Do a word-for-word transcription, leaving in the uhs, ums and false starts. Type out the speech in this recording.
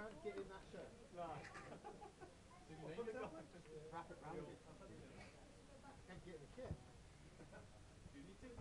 can't get in that shirt. No. Well, put it on, just wrap it round it. Can't get in the kit. Do you need to?